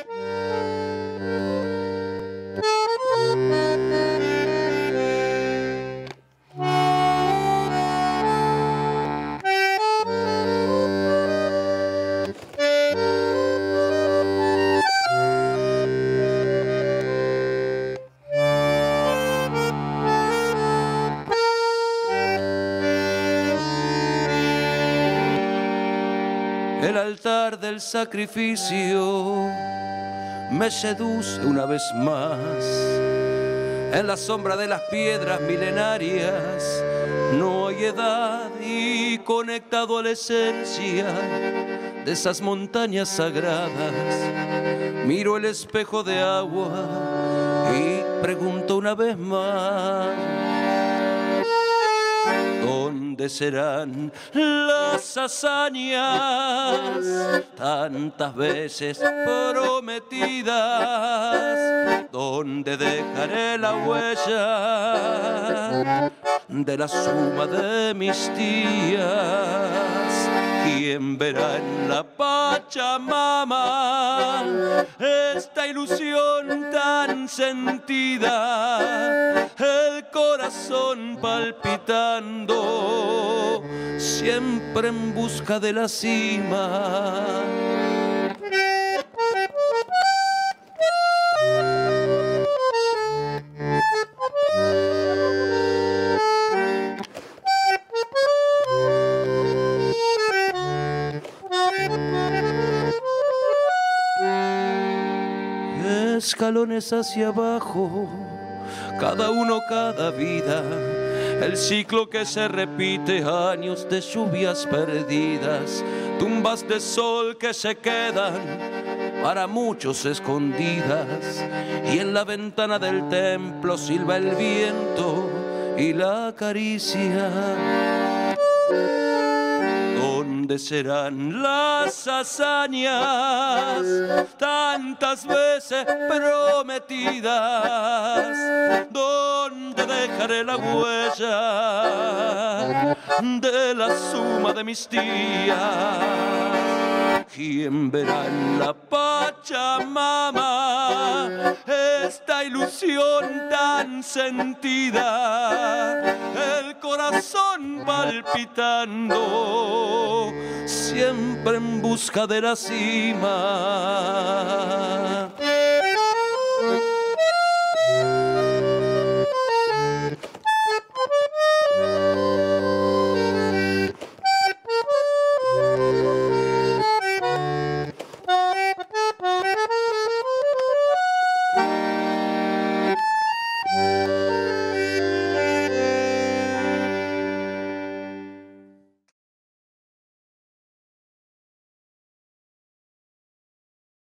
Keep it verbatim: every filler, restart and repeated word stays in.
El altar del sacrificio me seduce una vez más. En la sombra de las piedras milenarias no hay edad, y conectado a la esencia de esas montañas sagradas, miro el espejo de agua y pregunto una vez más: ¿dónde serán las hazañas tantas veces prometidas? ¿Dónde dejaré la huella de la suma de mis días? ¿Quién verá en la Pachamama esta ilusión tan sentida? El corazón palpitando, siempre en busca de la cima. Escalones hacia abajo, cada uno cada vida, el ciclo que se repite, años de lluvias perdidas, tumbas de sol que se quedan para muchos escondidas, y en la ventana del templo silba el viento y la acaricia. ¿Dónde serán las hazañas tantas veces prometidas? ¿Dónde dejaré la huella de la suma de mis días? ¿Quién verá en la Pachamama esta ilusión tan sentida? El corazón palpitando, siempre en busca de la cima.